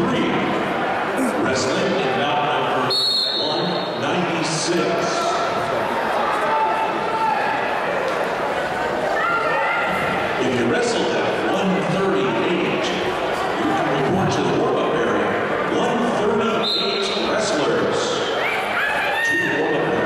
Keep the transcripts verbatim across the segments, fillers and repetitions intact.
three, wrestling in bout number one ninety-six. If you wrestled at one thirty-eight, you can report to the warm-up area. one thirty-eight wrestlers to the warm-up area.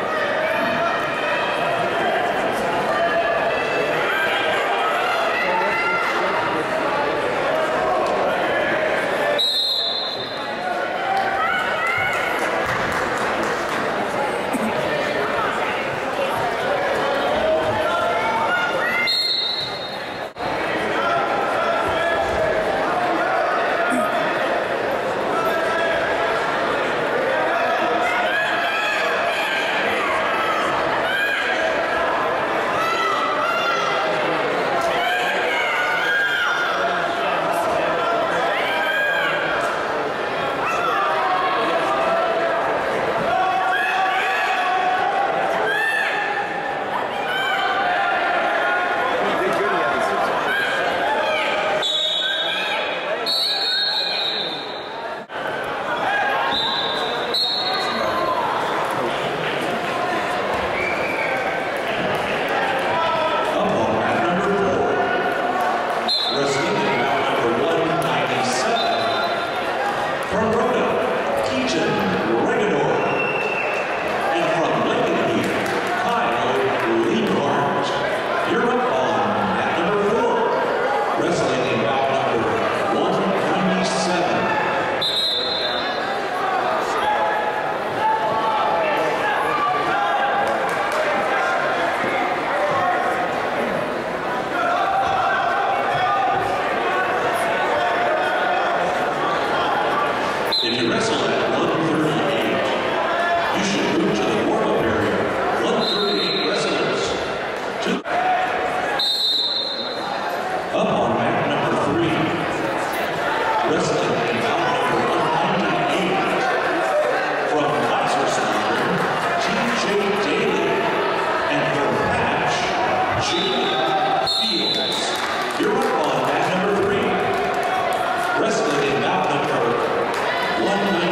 If you wrestle at one thirty-eight, you should move to the warm-up area. one thirty-eight wrestlers. To up on mat number three, wrestling in bout number one ninety-eight, from Wiesbaden, T J Daly, and for match, Jake Fields. You're up on mat number three, wrestling in bout number one ninety-eight.